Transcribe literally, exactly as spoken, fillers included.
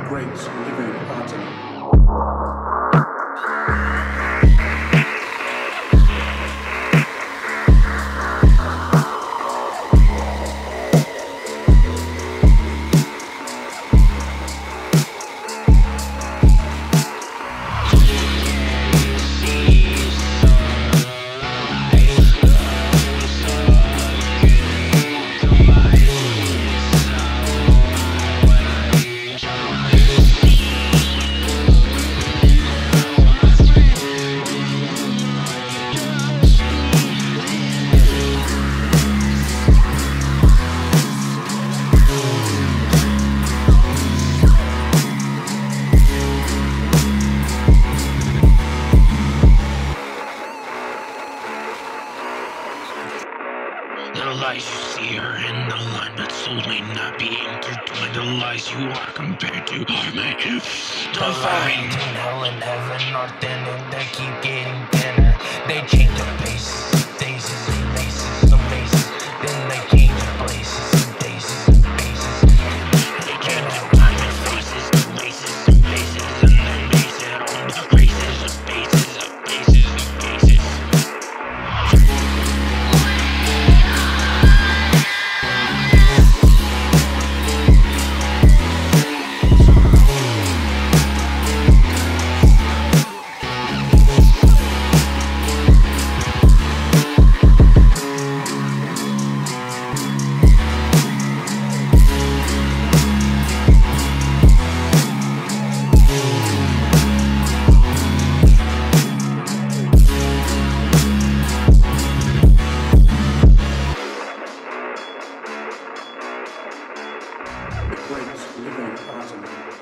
great living Aton. The lies you see are in the line, but souls may not be intertwined. The lies you are compared to are made to divine. Between hell and heaven are thinner, they keep getting thinner. They change their paces, daisies and laces, some bases. Then they change their places, and daisies and bases. They change their time and faces, and laces and faces, and then base it on the races of bases of bases of bases. The great living Aton.